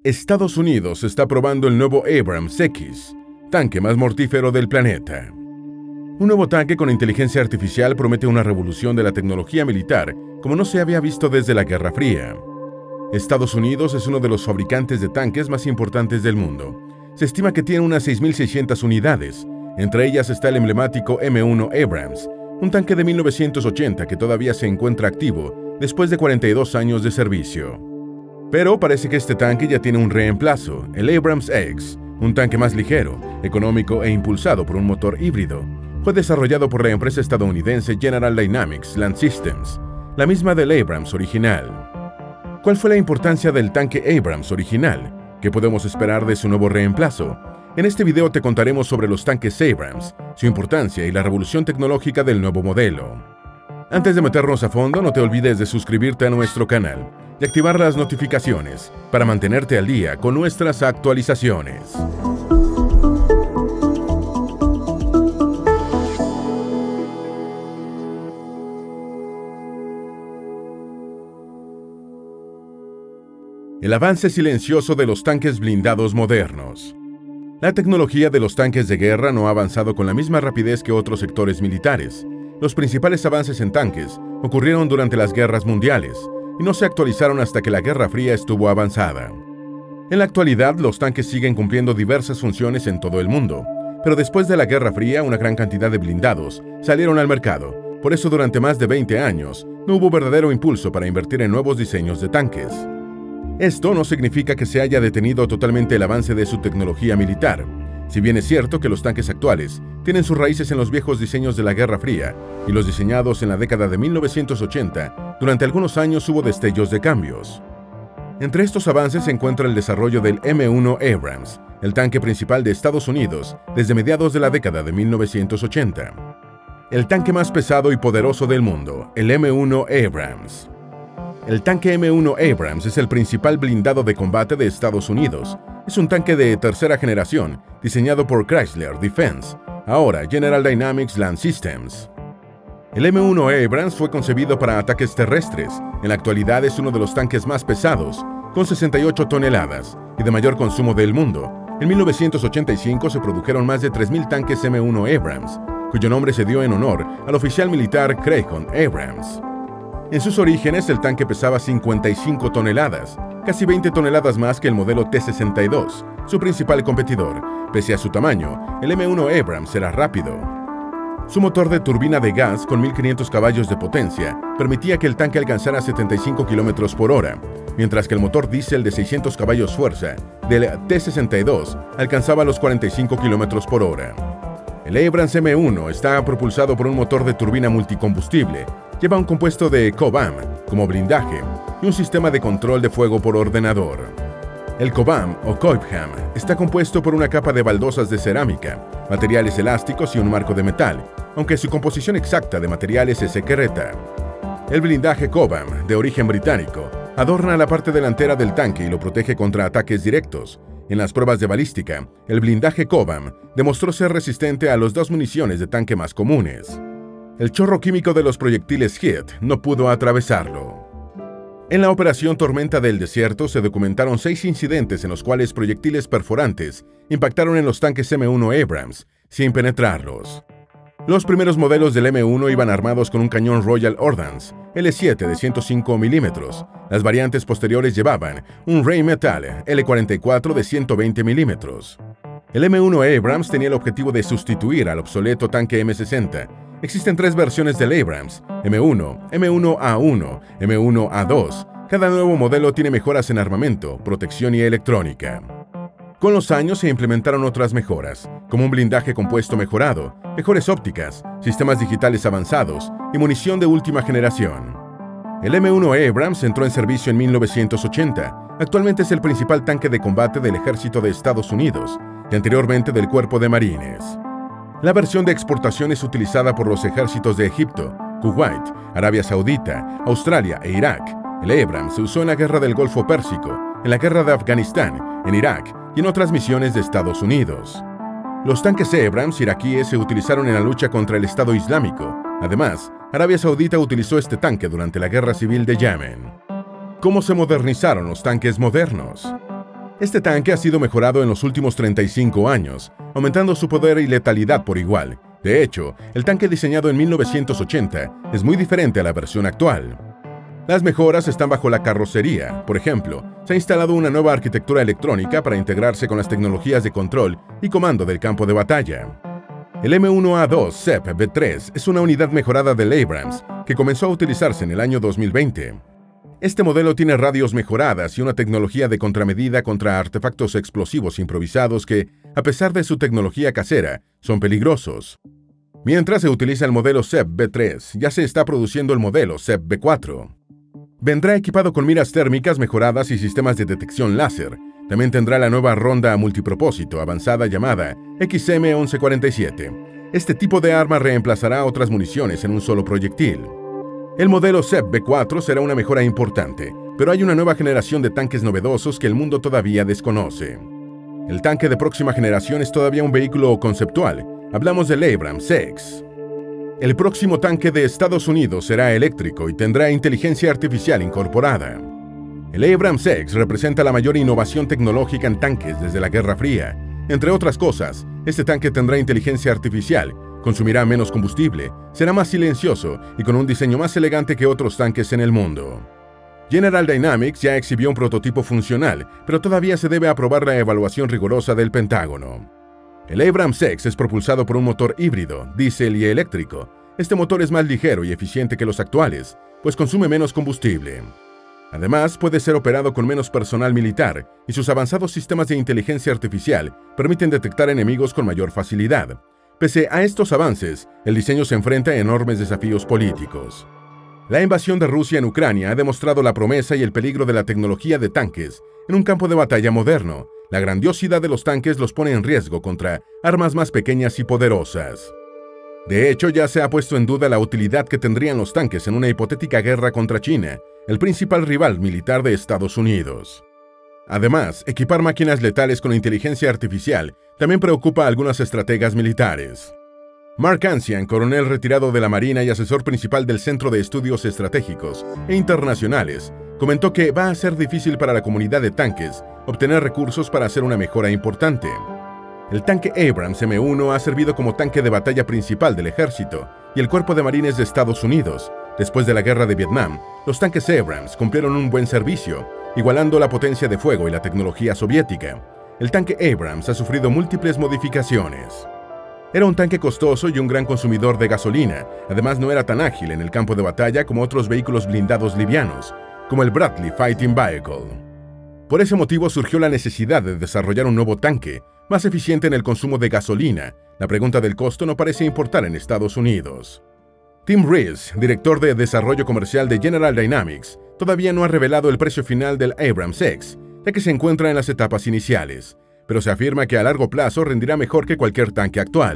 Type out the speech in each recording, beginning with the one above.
Estados Unidos está probando el nuevo Abrams X, tanque más mortífero del planeta. Un nuevo tanque con inteligencia artificial promete una revolución de la tecnología militar como no se había visto desde la Guerra Fría. Estados Unidos es uno de los fabricantes de tanques más importantes del mundo. Se estima que tiene unas 6.600 unidades. Entre ellas está el emblemático M1 Abrams, un tanque de 1980 que todavía se encuentra activo después de 42 años de servicio. Pero parece que este tanque ya tiene un reemplazo, el Abrams X, un tanque más ligero, económico e impulsado por un motor híbrido. Fue desarrollado por la empresa estadounidense General Dynamics Land Systems, la misma del Abrams original. ¿Cuál fue la importancia del tanque Abrams original? ¿Qué podemos esperar de su nuevo reemplazo? En este video te contaremos sobre los tanques Abrams, su importancia y la revolución tecnológica del nuevo modelo. Antes de meternos a fondo, no te olvides de suscribirte a nuestro canal y activar las notificaciones para mantenerte al día con nuestras actualizaciones. El avance silencioso de los tanques blindados modernos. La tecnología de los tanques de guerra no ha avanzado con la misma rapidez que otros sectores militares. Los principales avances en tanques ocurrieron durante las guerras mundiales y no se actualizaron hasta que la Guerra Fría estuvo avanzada. En la actualidad, los tanques siguen cumpliendo diversas funciones en todo el mundo, pero después de la Guerra Fría, una gran cantidad de blindados salieron al mercado. Por eso, durante más de 20 años, no hubo verdadero impulso para invertir en nuevos diseños de tanques. Esto no significa que se haya detenido totalmente el avance de su tecnología militar. Si bien es cierto que los tanques actuales tienen sus raíces en los viejos diseños de la Guerra Fría y los diseñados en la década de 1980, durante algunos años hubo destellos de cambios. Entre estos avances se encuentra el desarrollo del M1 Abrams, el tanque principal de Estados Unidos desde mediados de la década de 1980. El tanque más pesado y poderoso del mundo, el M1 Abrams. El tanque M1 Abrams es el principal blindado de combate de Estados Unidos. Es un tanque de tercera generación, diseñado por Chrysler Defense, ahora General Dynamics Land Systems. El M1 Abrams fue concebido para ataques terrestres. En la actualidad es uno de los tanques más pesados, con 68 toneladas, y de mayor consumo del mundo. En 1985 se produjeron más de 3.000 tanques M1 Abrams, cuyo nombre se dio en honor al oficial militar Craig Hunt Abrams. En sus orígenes, el tanque pesaba 55 toneladas, casi 20 toneladas más que el modelo T-62, su principal competidor. Pese a su tamaño, el M1 Abrams era rápido. Su motor de turbina de gas con 1.500 caballos de potencia permitía que el tanque alcanzara 75 km por hora, mientras que el motor diésel de 600 caballos fuerza del T-62 alcanzaba los 45 km por hora. El Abrams M1 está propulsado por un motor de turbina multicombustible. Lleva un compuesto de COBAM como blindaje y un sistema de control de fuego por ordenador. El COBAM o COIPHAM está compuesto por una capa de baldosas de cerámica, materiales elásticos y un marco de metal, aunque su composición exacta de materiales es secreta. El blindaje COBAM, de origen británico, adorna la parte delantera del tanque y lo protege contra ataques directos. En las pruebas de balística, el blindaje COBAM demostró ser resistente a las 2 municiones de tanque más comunes. El chorro químico de los proyectiles HIT no pudo atravesarlo. En la operación Tormenta del Desierto se documentaron 6 incidentes en los cuales proyectiles perforantes impactaron en los tanques M1 Abrams, sin penetrarlos. Los primeros modelos del M1 iban armados con un cañón Royal Ordnance L7 de 105 mm. Las variantes posteriores llevaban un Rheinmetall L44 de 120 mm. El M1 Abrams tenía el objetivo de sustituir al obsoleto tanque M60. Existen 3 versiones del Abrams, M1, M1A1, M1A2. Cada nuevo modelo tiene mejoras en armamento, protección y electrónica. Con los años se implementaron otras mejoras, como un blindaje compuesto mejorado, mejores ópticas, sistemas digitales avanzados y munición de última generación. El M1 Abrams entró en servicio en 1980. Actualmente es el principal tanque de combate del Ejército de Estados Unidos y anteriormente del Cuerpo de Marines. La versión de exportación es utilizada por los ejércitos de Egipto, Kuwait, Arabia Saudita, Australia e Irak. El Abrams se usó en la Guerra del Golfo Pérsico, en la Guerra de Afganistán, en Irak y en otras misiones de Estados Unidos. Los tanques Abrams iraquíes se utilizaron en la lucha contra el Estado Islámico. Además, Arabia Saudita utilizó este tanque durante la Guerra Civil de Yemen. ¿Cómo se modernizaron los tanques modernos? Este tanque ha sido mejorado en los últimos 35 años, aumentando su poder y letalidad por igual. De hecho, el tanque diseñado en 1980 es muy diferente a la versión actual. Las mejoras están bajo la carrocería. Por ejemplo, se ha instalado una nueva arquitectura electrónica para integrarse con las tecnologías de control y comando del campo de batalla. El M1A2 CEP B3 es una unidad mejorada del Abrams que comenzó a utilizarse en el año 2020. Este modelo tiene radios mejoradas y una tecnología de contramedida contra artefactos explosivos improvisados que, a pesar de su tecnología casera, son peligrosos. Mientras se utiliza el modelo CEP B3, ya se está produciendo el modelo CEP B4. Vendrá equipado con miras térmicas mejoradas y sistemas de detección láser. También tendrá la nueva ronda multipropósito avanzada llamada XM1147. Este tipo de arma reemplazará otras municiones en un solo proyectil. El modelo CEP B4 será una mejora importante, pero hay una nueva generación de tanques novedosos que el mundo todavía desconoce. El tanque de próxima generación es todavía un vehículo conceptual. Hablamos del Abrams X. El próximo tanque de Estados Unidos será eléctrico y tendrá inteligencia artificial incorporada. El Abrams X representa la mayor innovación tecnológica en tanques desde la Guerra Fría. Entre otras cosas, este tanque tendrá inteligencia artificial, consumirá menos combustible, será más silencioso y con un diseño más elegante que otros tanques en el mundo. General Dynamics ya exhibió un prototipo funcional, pero todavía se debe aprobar la evaluación rigurosa del Pentágono. El Abrams X es propulsado por un motor híbrido, diésel y eléctrico. Este motor es más ligero y eficiente que los actuales, pues consume menos combustible. Además, puede ser operado con menos personal militar y sus avanzados sistemas de inteligencia artificial permiten detectar enemigos con mayor facilidad. Pese a estos avances, el diseño se enfrenta a enormes desafíos políticos. La invasión de Rusia en Ucrania ha demostrado la promesa y el peligro de la tecnología de tanques en un campo de batalla moderno. La grandiosidad de los tanques los pone en riesgo contra armas más pequeñas y poderosas. De hecho, ya se ha puesto en duda la utilidad que tendrían los tanques en una hipotética guerra contra China, el principal rival militar de Estados Unidos. Además, equipar máquinas letales con inteligencia artificial también preocupa a algunos estrategas militares. Mark Ancian, coronel retirado de la Marina y asesor principal del Centro de Estudios Estratégicos e Internacionales, comentó que va a ser difícil para la comunidad de tanques obtener recursos para hacer una mejora importante. El tanque Abrams M1 ha servido como tanque de batalla principal del ejército y el Cuerpo de Marines de Estados Unidos. Después de la guerra de Vietnam, los tanques Abrams cumplieron un buen servicio, igualando la potencia de fuego y la tecnología soviética. El tanque Abrams ha sufrido múltiples modificaciones. Era un tanque costoso y un gran consumidor de gasolina. Además, no era tan ágil en el campo de batalla como otros vehículos blindados livianos, como el Bradley Fighting Vehicle. Por ese motivo surgió la necesidad de desarrollar un nuevo tanque, más eficiente en el consumo de gasolina. La pregunta del costo no parece importar en Estados Unidos. Tim Rees, director de desarrollo comercial de General Dynamics, todavía no ha revelado el precio final del Abrams X, ya que se encuentra en las etapas iniciales, pero se afirma que a largo plazo rendirá mejor que cualquier tanque actual.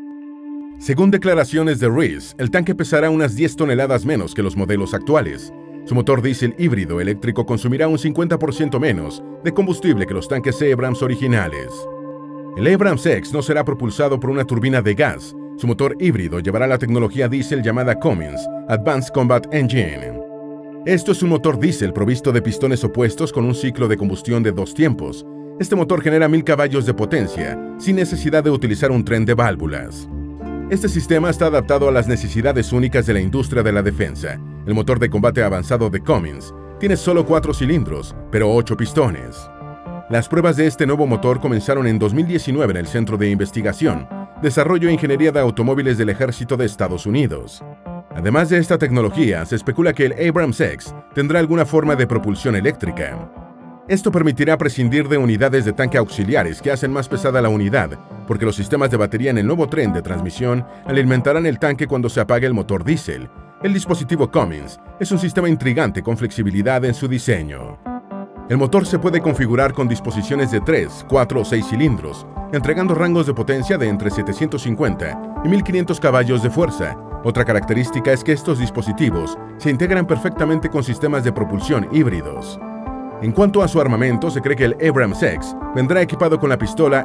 Según declaraciones de Rees, el tanque pesará unas 10 toneladas menos que los modelos actuales. Su motor diésel híbrido eléctrico consumirá un 50% menos de combustible que los tanques Abrams originales. El Abrams X no será propulsado por una turbina de gas. Su motor híbrido llevará la tecnología diésel llamada Cummins Advanced Combat Engine. Esto es un motor diésel provisto de pistones opuestos con un ciclo de combustión de 2 tiempos. Este motor genera 1000 caballos de potencia, sin necesidad de utilizar un tren de válvulas. Este sistema está adaptado a las necesidades únicas de la industria de la defensa. El motor de combate avanzado de Cummins tiene solo 4 cilindros, pero 8 pistones. Las pruebas de este nuevo motor comenzaron en 2019 en el Centro de Investigación, Desarrollo e Ingeniería de Automóviles del Ejército de Estados Unidos. Además de esta tecnología, se especula que el Abrams X tendrá alguna forma de propulsión eléctrica. Esto permitirá prescindir de unidades de tanque auxiliares que hacen más pesada la unidad, porque los sistemas de batería en el nuevo tren de transmisión alimentarán el tanque cuando se apague el motor diésel. El dispositivo Cummins es un sistema intrigante con flexibilidad en su diseño. El motor se puede configurar con disposiciones de 3, 4 o 6 cilindros, entregando rangos de potencia de entre 750 y 1500 caballos de fuerza. Otra característica es que estos dispositivos se integran perfectamente con sistemas de propulsión híbridos. En cuanto a su armamento, se cree que el Abrams X vendrá equipado con la pistola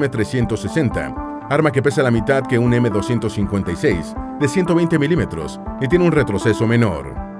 XM360, arma que pesa la mitad que un M256 de 120 milímetros y tiene un retroceso menor.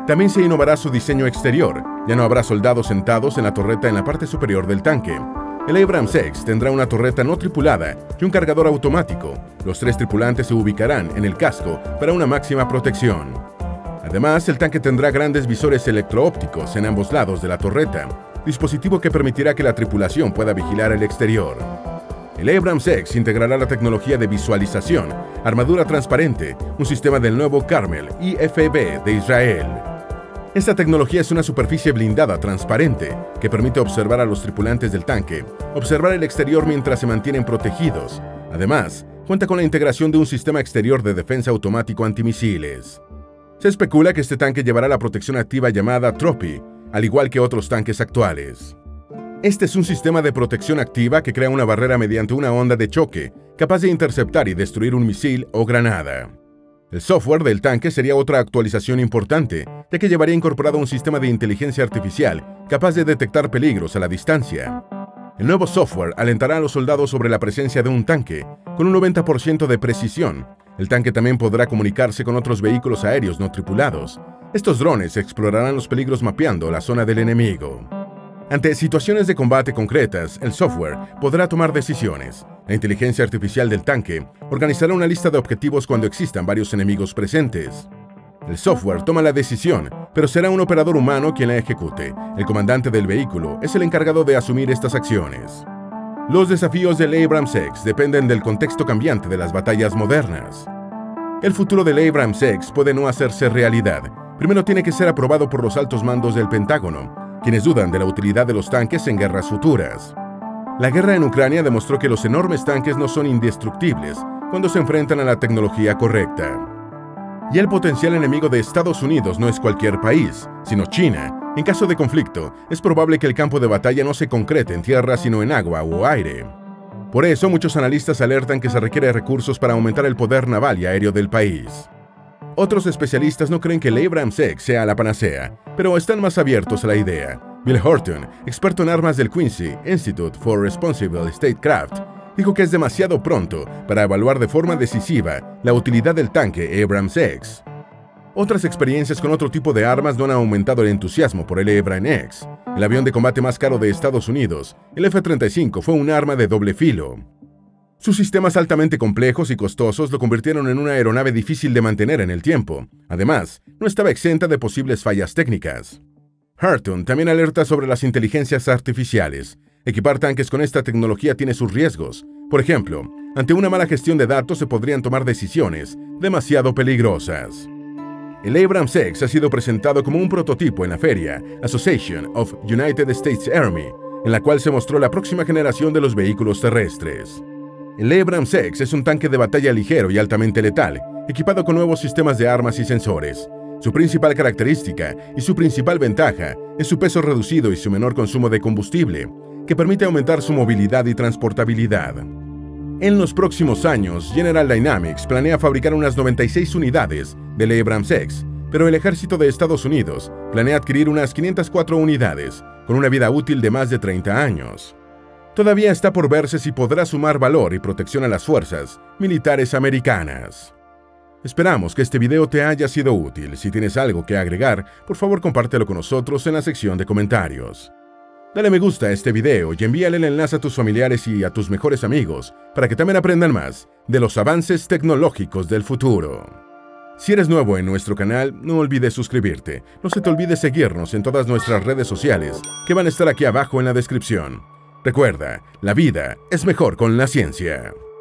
También se innovará su diseño exterior. Ya no habrá soldados sentados en la torreta en la parte superior del tanque. El Abrams X tendrá una torreta no tripulada y un cargador automático. Los 3 tripulantes se ubicarán en el casco para una máxima protección. Además, el tanque tendrá grandes visores electro-ópticos en ambos lados de la torreta, dispositivo que permitirá que la tripulación pueda vigilar el exterior. El Abrams X integrará la tecnología de visualización, armadura transparente, un sistema del nuevo Carmel IFB de Israel. Esta tecnología es una superficie blindada transparente que permite observar a los tripulantes del tanque, observar el exterior mientras se mantienen protegidos. Además, cuenta con la integración de un sistema exterior de defensa automático antimisiles. Se especula que este tanque llevará la protección activa llamada Trophy, al igual que otros tanques actuales. Este es un sistema de protección activa que crea una barrera mediante una onda de choque, capaz de interceptar y destruir un misil o granada. El software del tanque sería otra actualización importante, ya que llevaría incorporado un sistema de inteligencia artificial capaz de detectar peligros a la distancia. El nuevo software alentará a los soldados sobre la presencia de un tanque, con un 90% de precisión. El tanque también podrá comunicarse con otros vehículos aéreos no tripulados. Estos drones explorarán los peligros mapeando la zona del enemigo. Ante situaciones de combate concretas, el software podrá tomar decisiones. La inteligencia artificial del tanque organizará una lista de objetivos cuando existan varios enemigos presentes. El software toma la decisión, pero será un operador humano quien la ejecute. El comandante del vehículo es el encargado de asumir estas acciones. Los desafíos del Abrams X dependen del contexto cambiante de las batallas modernas. El futuro del Abrams X puede no hacerse realidad. Primero tiene que ser aprobado por los altos mandos del Pentágono, quienes dudan de la utilidad de los tanques en guerras futuras. La guerra en Ucrania demostró que los enormes tanques no son indestructibles cuando se enfrentan a la tecnología correcta. Y el potencial enemigo de Estados Unidos no es cualquier país, sino China. En caso de conflicto, es probable que el campo de batalla no se concrete en tierra sino en agua o aire. Por eso, muchos analistas alertan que se requiere recursos para aumentar el poder naval y aéreo del país. Otros especialistas no creen que el Abrams X sea la panacea, pero están más abiertos a la idea. Bill Horton, experto en armas del Quincy Institute for Responsible Statecraft, dijo que es demasiado pronto para evaluar de forma decisiva la utilidad del tanque Abrams X. Otras experiencias con otro tipo de armas no han aumentado el entusiasmo por el Abrams X. El avión de combate más caro de Estados Unidos, el F-35, fue un arma de doble filo. Sus sistemas altamente complejos y costosos lo convirtieron en una aeronave difícil de mantener en el tiempo. Además, no estaba exenta de posibles fallas técnicas. Horton también alerta sobre las inteligencias artificiales. Equipar tanques con esta tecnología tiene sus riesgos. Por ejemplo, ante una mala gestión de datos se podrían tomar decisiones demasiado peligrosas. El Abrams X ha sido presentado como un prototipo en la feria Association of United States Army, en la cual se mostró la próxima generación de los vehículos terrestres. El Abrams X es un tanque de batalla ligero y altamente letal, equipado con nuevos sistemas de armas y sensores. Su principal característica y su principal ventaja es su peso reducido y su menor consumo de combustible, que permite aumentar su movilidad y transportabilidad. En los próximos años, General Dynamics planea fabricar unas 96 unidades del Abrams X, pero el ejército de Estados Unidos planea adquirir unas 504 unidades, con una vida útil de más de 30 años. Todavía está por verse si podrá sumar valor y protección a las fuerzas militares americanas. Esperamos que este video te haya sido útil. Si tienes algo que agregar, por favor compártelo con nosotros en la sección de comentarios. Dale me gusta a este video y envíale el enlace a tus familiares y a tus mejores amigos para que también aprendan más de los avances tecnológicos del futuro. Si eres nuevo en nuestro canal, no olvides suscribirte. No se te olvide seguirnos en todas nuestras redes sociales, que van a estar aquí abajo en la descripción. Recuerda, la vida es mejor con la ciencia.